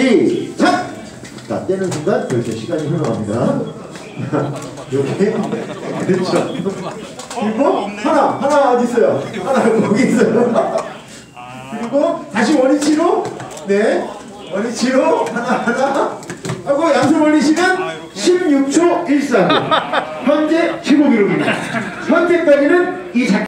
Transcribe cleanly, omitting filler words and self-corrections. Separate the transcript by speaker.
Speaker 1: 시작! 자, 떼는 순간 벌써 시간이 흘러갑니다. 이렇게 그렇죠. 그리고 하나 어디 있어요? 하나 거기 있어요. 그리고 다시 원위치로 네 원위치로 하나 하고 양손 벌리시면 16초 13. 현재 최고 기록입니다. 현재까지는 이